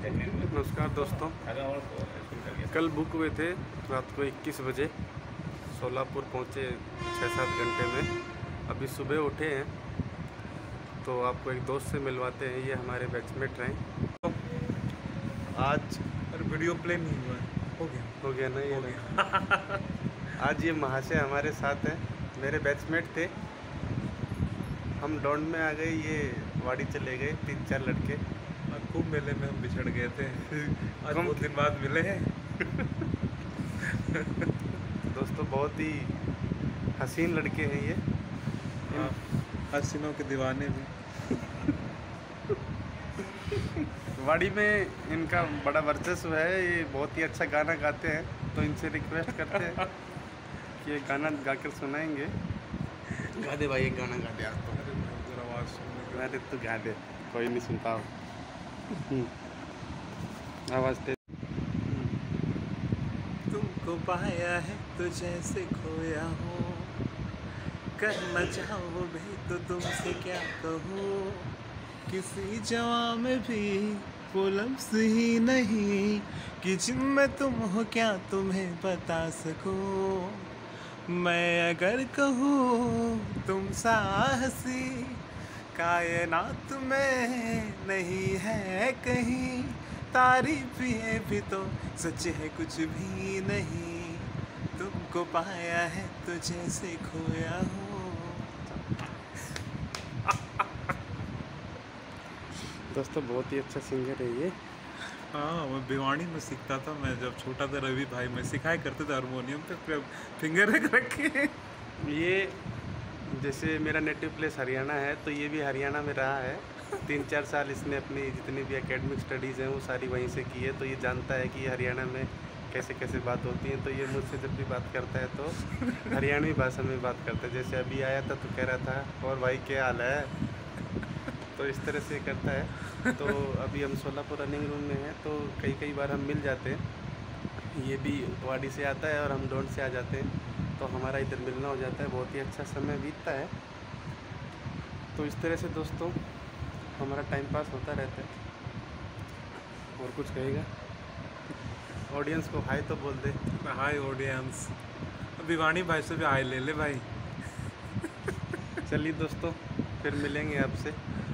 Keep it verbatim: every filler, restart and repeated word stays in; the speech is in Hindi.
नमस्कार दोस्तों, कल बुक हुए थे रात को इक्कीस बजे, सोलापुर पहुँचे छः सात घंटे में। अभी सुबह उठे हैं तो आपको एक दोस्त से मिलवाते हैं। ये हमारे बैचमेट रहे। आज अरे वीडियो प्ले नहीं हुआ है। हो गया हो गया ना ये हो गया। आज ये महाशय हमारे साथ हैं, मेरे बैचमेट थे। हम डॉन में आ गए, ये वाड़ी चले गए, तीन चार लड़के। खूब मेले में हम बिछड़ गए थे। आज बहुत दिन बाद मिले हैं। दोस्तों बहुत ही हसीन लड़के हैं ये। हाँ, हसीनों के दीवाने भी। वाड़ी में इनका बड़ा वर्चस्व है। ये बहुत ही अच्छा गाना गाते हैं, तो इनसे रिक्वेस्ट करते हैं कि ये गाना गाकर सुनाएंगे। गा दे भाई, एक गाना गा दे आप तो। आवाज़ सुनने अरे तू गा दे, कोई नहीं सुनता हो। आवाज़ दे। तुमको पाया है तो जैसे खोया हूँ, करना चाहो भी तो तुमसे क्या कहूँ। किसी जवां में भी वो लफ्ज़ ही नहीं कि जिनमें तुम हो क्या तुम्हें बता सकूँ। मैं अगर कहूँ तुम साहसी कायनात में नहीं है कहीं, तारीफ है भी तो सच है कुछ भी नहीं। तुमको पाया है तो जैसे खोया हूँ। दोस्तों बहुत ही अच्छा सिंगर है ये। हाँ, मैं भिवाड़ी में सीखता था। मैं जब छोटा था, रवि भाई मैं सिखाया करते थे हारमोनियम पे, फिंगर रख रखे। ये जैसे मेरा नेटिव प्लेस हरियाणा है, तो ये भी हरियाणा में रहा है। तीन चार साल इसने अपनी जितनी भी एकेडमिक स्टडीज़ हैं वो सारी वहीं से की है, तो ये जानता है कि हरियाणा में कैसे कैसे बात होती है। तो ये मुझसे जब भी बात करता है तो हरियाणवी भाषा में बात करता है। जैसे अभी आया था तो कह रहा था और भाई क्या हाल है, तो इस तरह से करता है। तो अभी हम सोलापुर रनिंग रूम में हैं, तो कई कई बार हम मिल जाते हैं। ये भी वाड़ी से आता है और हम डोंट से आ जाते हैं, तो हमारा इधर मिलना हो जाता है। बहुत ही अच्छा समय बीतता है। तो इस तरह से दोस्तों हमारा टाइम पास होता रहता है। और कुछ कहेगा ऑडियंस को? हाय तो बोल दे। हाय ऑडियंस। भिवाड़ी भाई से भी हाय ले ले भाई। चलिए दोस्तों, फिर मिलेंगे आपसे।